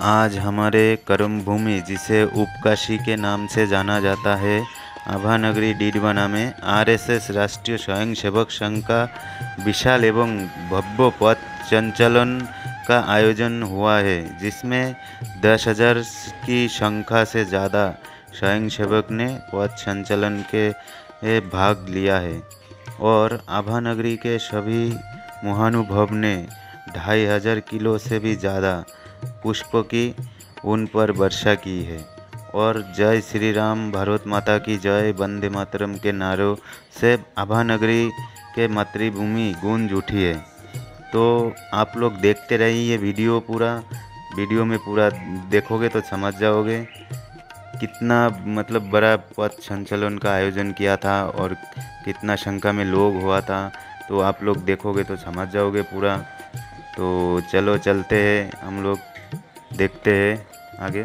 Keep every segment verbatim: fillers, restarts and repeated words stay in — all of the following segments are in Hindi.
आज हमारे कर्म भूमि, जिसे उपकाशी के नाम से जाना जाता है, आभानगरी डीडवाना में आरएसएस राष्ट्रीय स्वयंसेवक संघ का विशाल एवं भव्य पथ संचलन का आयोजन हुआ है, जिसमें दस हजार की संख्या से ज़्यादा स्वयंसेवक ने पथ संचलन के भाग लिया है और आभानगरी के सभी महानुभाव ने ढाई हजार किलो से भी ज़्यादा पुष्प की उन पर वर्षा की है और जय श्री राम, भारत माता की जय, वंदे मातरम के नारों से आभानगरी के मातृभूमि गूंज उठी है। तो आप लोग देखते रहिए ये वीडियो, पूरा वीडियो में पूरा देखोगे तो समझ जाओगे कितना मतलब बड़ा पथ संचलन का आयोजन किया था और कितना संख्या में लोग हुआ था। तो आप लोग देखोगे तो समझ जाओगे पूरा। तो चलो चलते हैं, हम लोग देखते हैं आगे।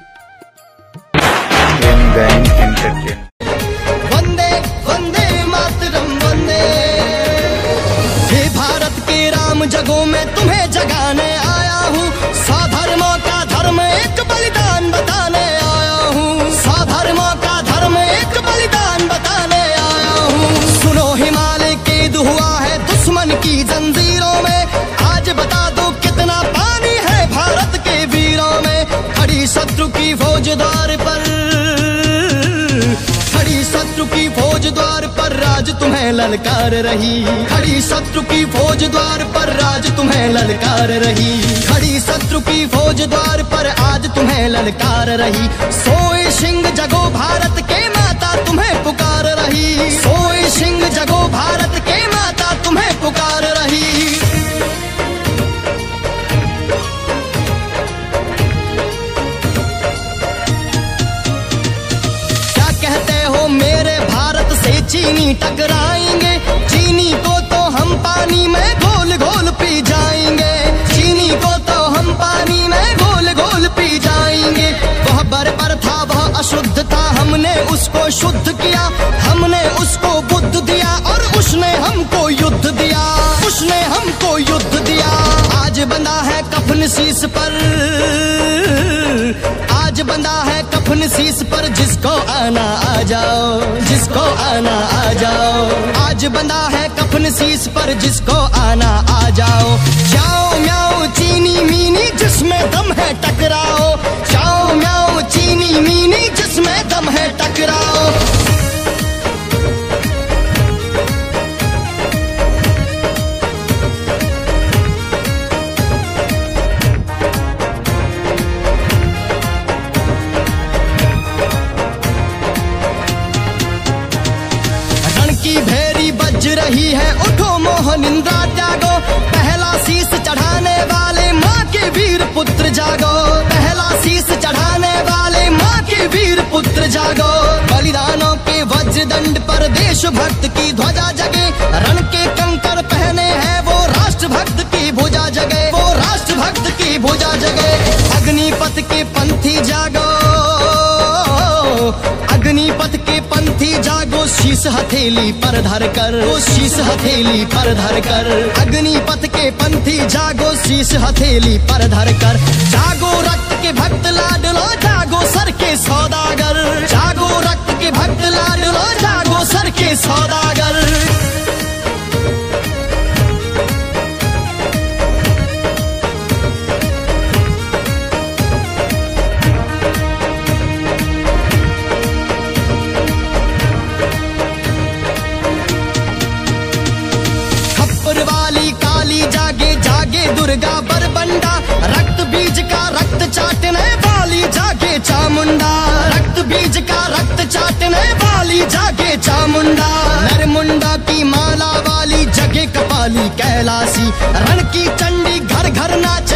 वंदे वंदे मातरम वंदे। हे भारत के राम जगों में तुम्हें जगाने आया हूँ, साधर्मों का धर्म एक बलिदान बताने आया हूँ, साधर्मों का धर्म एक बलिदान बताने आया हूँ। सुनो हिमालय कैद हुआ है दुश्मन की जंजीरों में, आज बता दो कितना पानी है भारत के वीरों में। खड़ी शत्रु की फौज द्वार पर, खड़ी शत्रु की फौज द्वार पर राज तुम्हें ललकार रही, खड़ी शत्रु की फौज द्वार पर राज तुम्हें ललकार रही, खड़ी शत्रु की फौज द्वार पर आज तुम्हें ललकार रही। सोए सिंह जगो भारत के माता तुम्हें पुकार रही, सोए सिंह जगो भारत के माता तुम्हें पुकार रही। मेरे भारत से चीनी टकराएंगे, चीनी को तो हम पानी में घोल घोल पी जाएंगे, चीनी को तो हम पानी में घोल घोल पी जाएंगे। वह बर्बर था, वह अशुद्ध था, हमने उसको शुद्ध किया, हमने उसको बुद्ध दिया और उसने हमको युद्ध दिया, उसने हमको युद्ध दिया। आज बंधा है कफन शीश पर, आज बंधा है कफन शीश पर, जिसको आना आ जाओ, जिसको आना आ जाओ। आज बंधा है कफन शीश पर, जिसको आना आ जाओ। जाओ म्याओ चीनी मीनी जिसमें दम है टकराओ, जाओ म्याओ चीनी मीनी जिसमें दम है टकराओ। रही है उठो मोहन इंद्रा त्यागो, पहला शीश चढ़ाने वाले माँ के वीर पुत्र जागो, पहला शीश चढ़ाने वाले माँ के वीर पुत्र जागो। बलिदानों के वज्रदंड पर देशभक्त की ध्वजा जगे, रण के कंकर पहने हैं वो राष्ट्रभक्त की भुजा जगे, वो राष्ट्रभक्त की भुजा जगे। अग्निपथ के पंथी जागो, अग्निपथ के पंथी जागो, शीश हथेली पर धर कर, वो शीश हथेली पर धर कर। अग्निपथ के पंथी जागो, शीश हथेली पर धर कर। जागो रक्त के भक्त लाडलो, जागो सर के सौदागर, जागो रक्त के भक्त लाडलो, जागो सर के सौदागर। जागे जागे दुर्गा बरबंडा, रक्त बीज का रक्त चाटने वाली जागे चामुंडा, रक्त बीज का रक्त चाटने वाली जागे चामुंडा। नरमुंडा की माला वाली जगे कपाली कैलासी, रण की चंडी घर घर नाच